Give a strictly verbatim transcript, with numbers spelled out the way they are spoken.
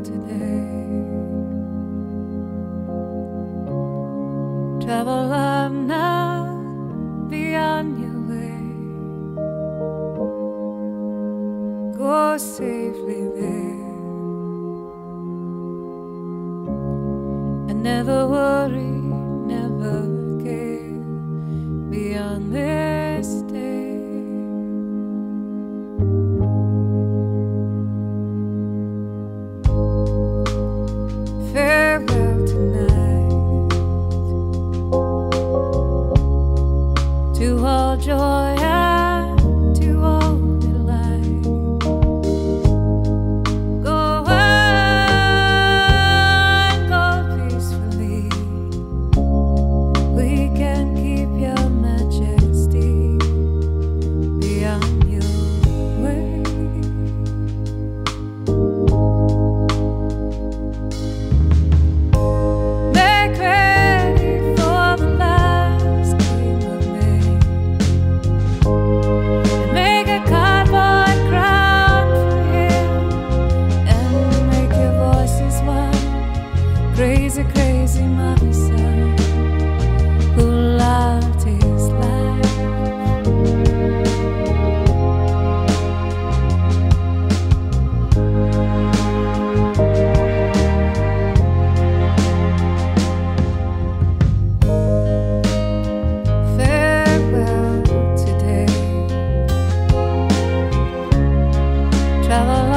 today. Travel on now, be on your way. Go safely there, and never worry, never care beyond this day. Farewell tonight to all joy and to all delight. Go and go peacefully. We can keep your majesty beyond your way. Make ready for the last game of May, and make a cardboard crown for him, and make your voices one. Crazy, crazy mother son who loved his life. Farewell today. Travel